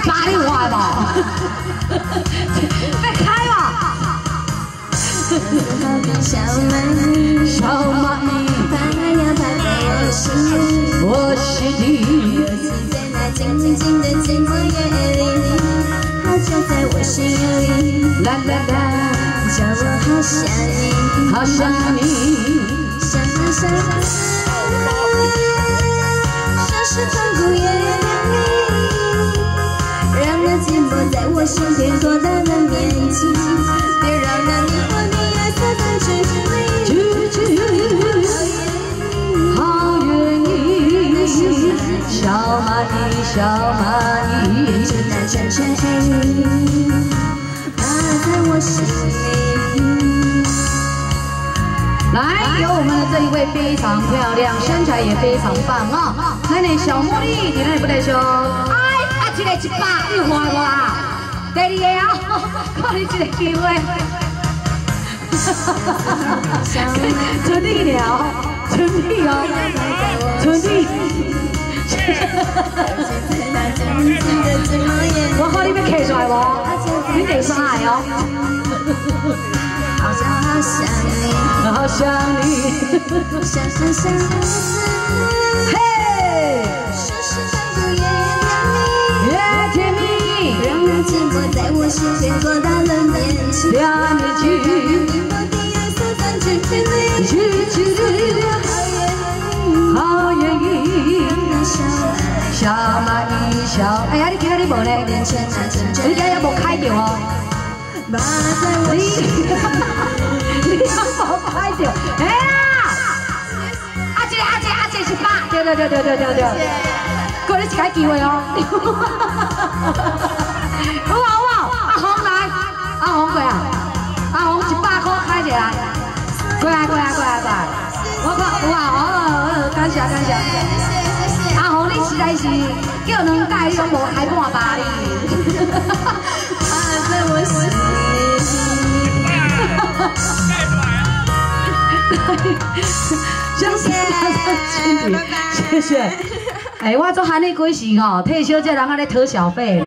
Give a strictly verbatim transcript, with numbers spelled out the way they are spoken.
八你有看无？要开嘛？小蚂蚁，小蚂蚁，爬呀爬在我心里，我心里。游戏在那静静的寂寞夜里，好久在我心里。啦啦啦，叫我好想你，好想你，想啊想啊。 是痛苦也让你，让那寂寞在我身边多大的面积，别让那迷惑你夜色的距离。好愿意，小蚂蚁，小蚂蚁，就那圈圈黑，爬在我心里。 来，有我们的这一位非常漂亮，身材也非常棒哦。那你小茉莉，你那里不得说？哎，啊，这个一百，你有看无啊？第二个啊，看你这个机会。春丽鸟，春丽哦，春丽。我看你要骑出来无？你第三个哦。 好想好想你，好想你，想想想嘿，世事反复越甜蜜，让那寂寞在我心间多大了面积，两面积，你我的夜色占据你，距离，好愿意，小蚂蚁小，哎呀，你今仔日无呢？你今仔日无开着哦。 你你有冇拍到？哎呀！阿姐阿姐阿姐是八，对对对对对对对。给你一个机会哦。好啊好啊，阿红来，阿红过来，阿红一百块开起来，过来过来过来过来。我看有啊哦，感谢感谢。阿红你实在是叫两届你拢无开半巴哩。啊，在我心。 谢谢，谢谢。哎，我做喊你几时哦？退休这人还在讨小费。